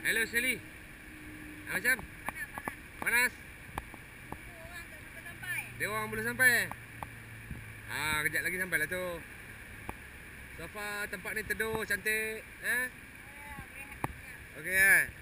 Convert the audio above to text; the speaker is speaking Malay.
Hello Sally. Macam? Panas. Dia orang belum sampai. Kejap lagi sampai lah tu. So far tempat ni teduh, cantik. Okey kan?